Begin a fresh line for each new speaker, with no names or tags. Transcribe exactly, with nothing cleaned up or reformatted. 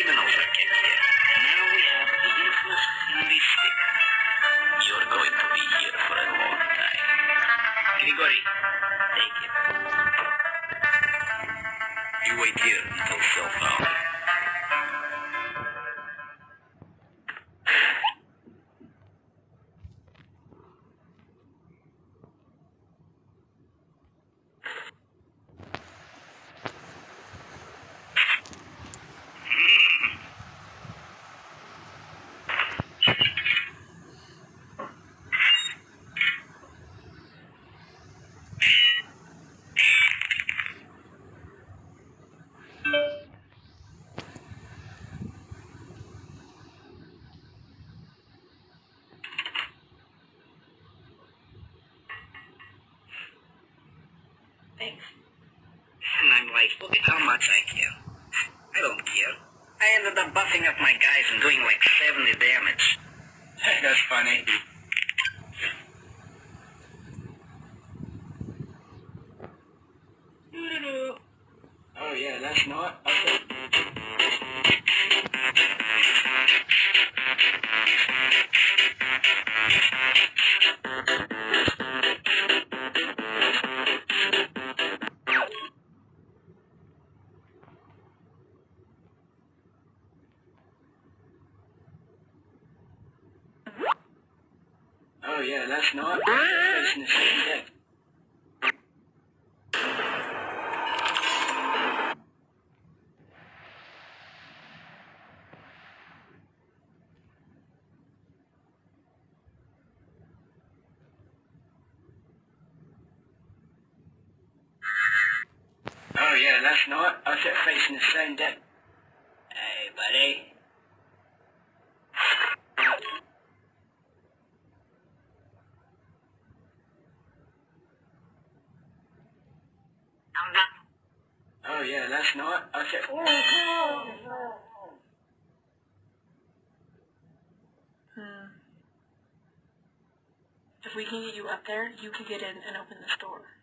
criminals are kept here. Now we have the infamous mystic. You're going to be here for a long time. Grigori, take it. You wait here until Phil found it.
Thanks.
And I'm like, look at how much I care. I don't care. I ended up buffing up my guys and doing like seventy damage.
That's funny. Oh yeah, that's not. Okay. Oh yeah, that's not. Facing the same deck. Oh yeah, that's not. I said facing the same deck.
Hey, buddy.
Oh yeah, that's not. I said.
Hmm. If we can get you up there, you can get in and open this door.